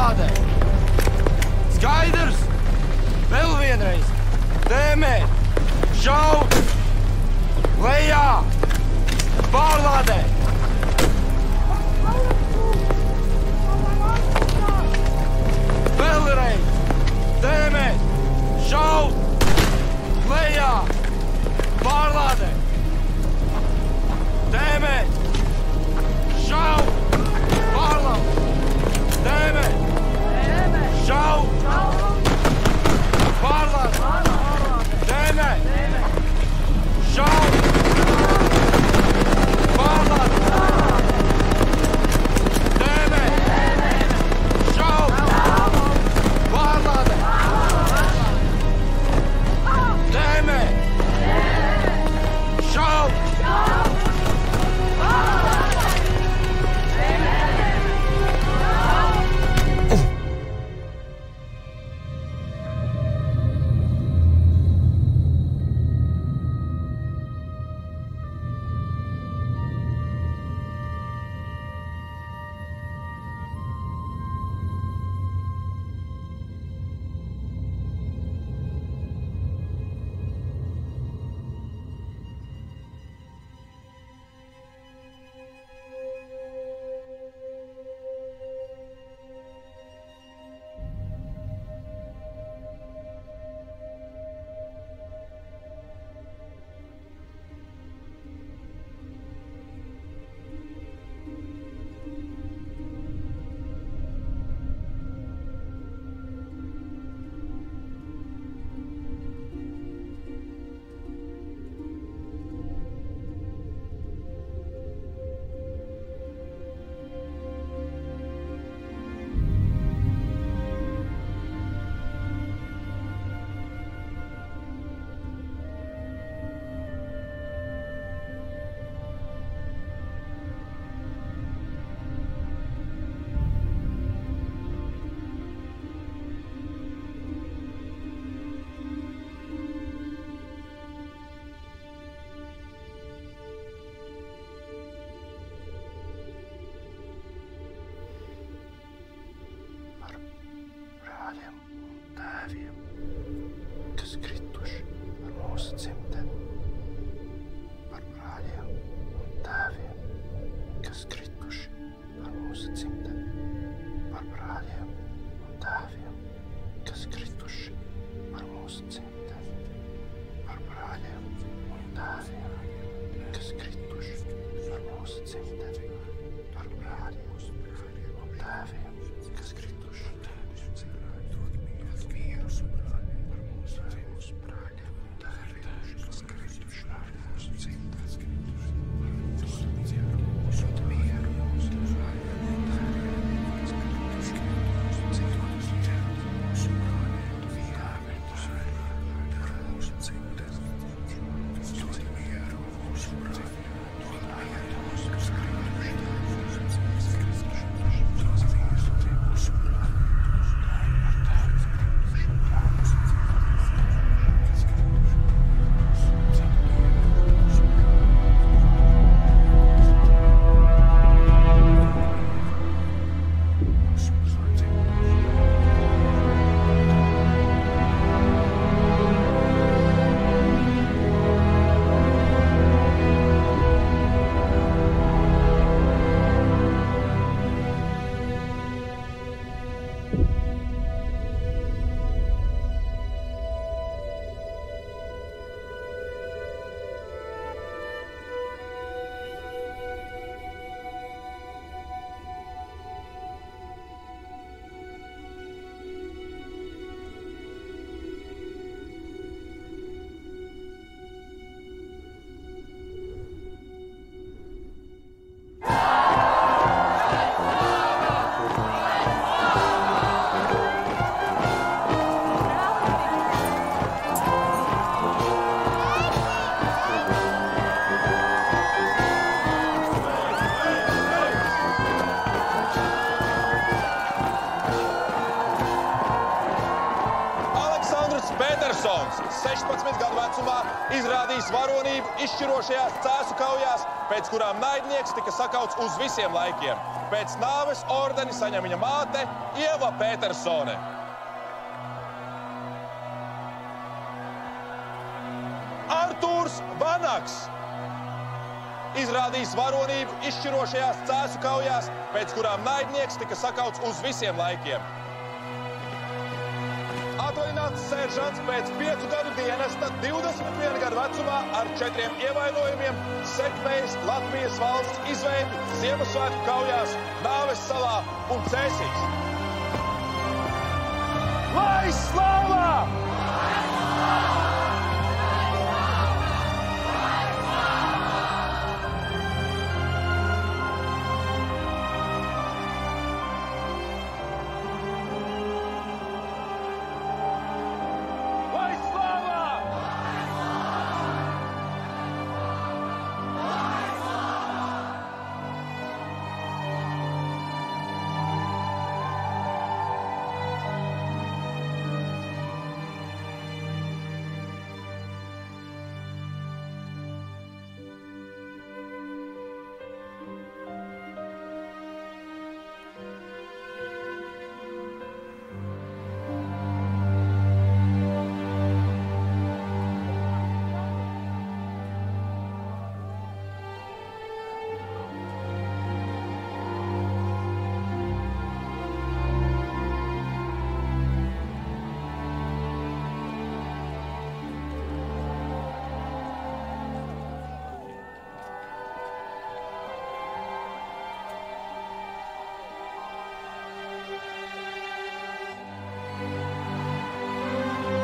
Pārlādē! Skaidrs! Vēl vienreiz! Tēmēt! Šaut! Lejā! Pārlādē! Vēlreiz! Tēmēt! Šaut! Lejā! Pārlādē! Tēmēt! Šaut! Pārlādē! Tēmēt! Šaut! Pārlādē! Tēmēt! Šaut! Pārlādē! Tēmēt! Šaut! Pārlādē! Tēmēt! Šaut! Suns 16 gadu vecumā izrādījis varonību izšķirošajās cēsu kaujās, pēc kurām naidnieks tika sakauts uz visiem laikiem. Pēc nāves ordeni saņem viņa māte Ieva Petersone. Artūrs Vanaks izrādījis varonību izšķirošajās cēsu kaujās, pēc kurām naidnieks tika sakauts uz visiem laikiem. Atvaļināts seržants pēc 5 gadu dienesta 21 gadu vecumā ar 4 ievainojumiem sekmējis Latvijas valsts izveidi Ziemassvētku kaujās Nāves salā un Cēsīs. Lai slāvā!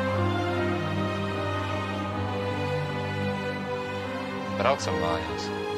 Braucam mājās.